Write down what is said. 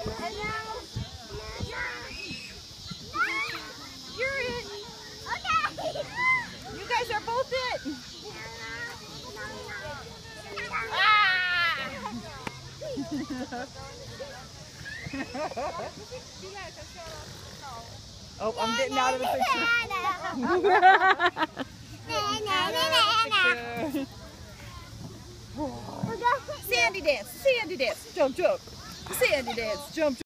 You're it. Okay. You guys are both it. Oh, I'm getting out of the picture. Sandy dance, jump, jump. Sandy dance, jump, jump.